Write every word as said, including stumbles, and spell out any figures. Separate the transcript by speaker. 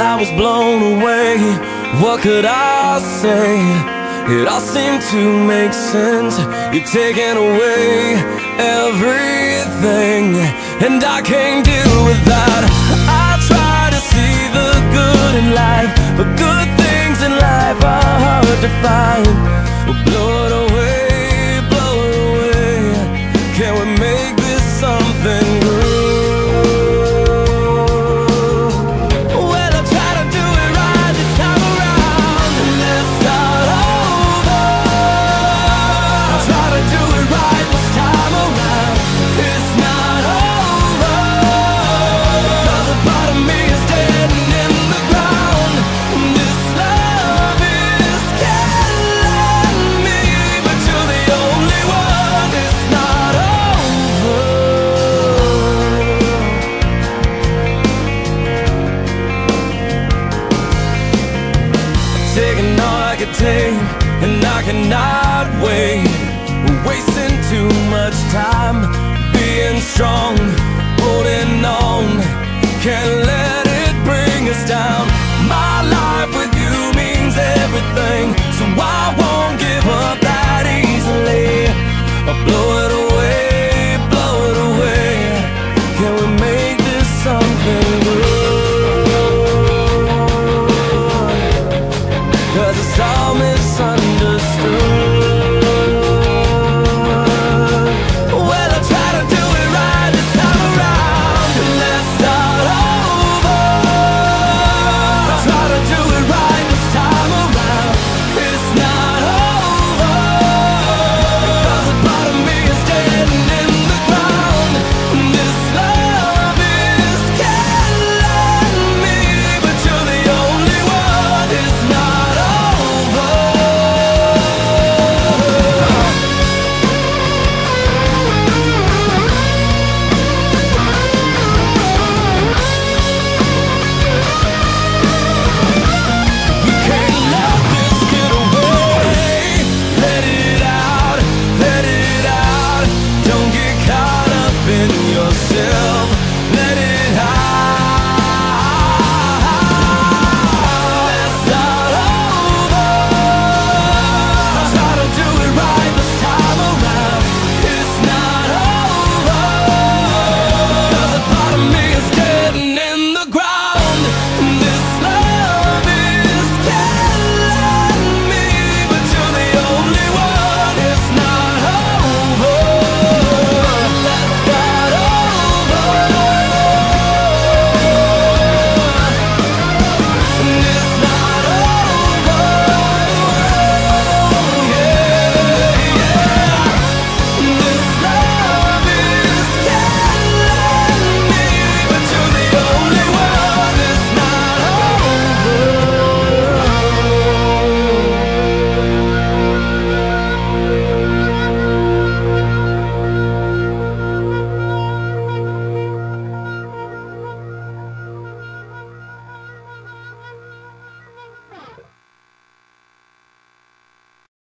Speaker 1: I was blown away. What could I say? It all seemed to make sense. You're taking away everything, and I can't deal with that. I try to see the good in life, but good things in life are hard to find. Well, blow it away, blow it away. Can we make this something good? Taking all I could take, and I cannot wait. Wasting too much time being strong.